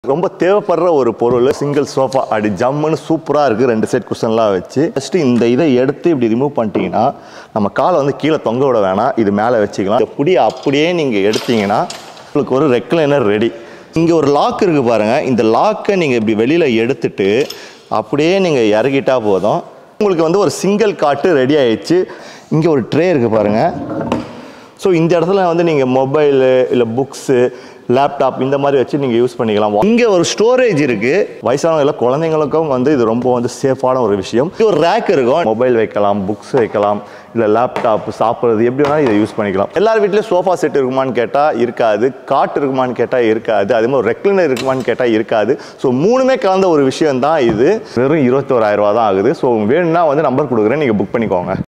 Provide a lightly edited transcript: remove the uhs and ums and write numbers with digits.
ரொம்ப தேவைப்படுற ஒரு பொருள் சிங்கிள் சோஃபா அப்படி ஜம்முன்னு சூப்பராக இருக்குது. 2 செட் குஷன்லாம் வச்சு ஃபஸ்ட்டு இந்த இதை எடுத்து இப்படி ரிமூவ் பண்ணிட்டீங்கன்னா நம்ம காலை வந்து கீழே தொங்க விட வேணாம், இது மேலே வச்சுக்கலாம். இந்த புடியை அப்படியே நீங்கள் எடுத்தீங்கன்னா உங்களுக்கு ஒரு ரெக்லைனர் ரெடி. இங்கே ஒரு லாக் இருக்குது பாருங்கள், இந்த லாக்கை நீங்கள் இப்படி வெளியில் எடுத்துட்டு அப்படியே நீங்கள் இறக்கிட்டா போதும், உங்களுக்கு வந்து ஒரு சிங்கிள் காட்டு ரெடி ஆயிடுச்சு. இங்கே ஒரு ட்ரே இருக்குது பாருங்கள். ஸோ இந்த இடத்துல வந்து நீங்கள் மொபைலு இல்லை புக்ஸு லேப்டாப் இந்த மாதிரி வச்சு நீங்கள் யூஸ் பண்ணிக்கலாம். இங்கே ஒரு ஸ்டோரேஜ் இருக்குது. வயசானவங்க இல்லை குழந்தைங்களுக்கும் வந்து இது ரொம்ப வந்து சேஃபான ஒரு விஷயம். இது ஒரு ரேக் இருக்கும், மொபைல் வைக்கலாம், புக்ஸ் வைக்கலாம், இல்லை லேப்டாப் சாப்பிட்றது எப்படி வேணாலும் இதை யூஸ் பண்ணிக்கலாம். எல்லார் வீட்லேயும் சோஃபா செட் இருக்குமான்னு கேட்டால் இருக்காது, காட் இருக்குமான்னு கேட்டால் இருக்காது, அதே மாதிரி ரெக்லைனர் இருக்குமான்னு கேட்டால் இருக்காது. ஸோ மூணுமே கலந்த ஒரு விஷயம் தான் இது. வெறும் 21,000 ரூபா தான் ஆகுது. ஸோ வேணும்னா வந்து நம்பர் கொடுக்குறேன், நீங்கள் புக் பண்ணிக்கோங்க.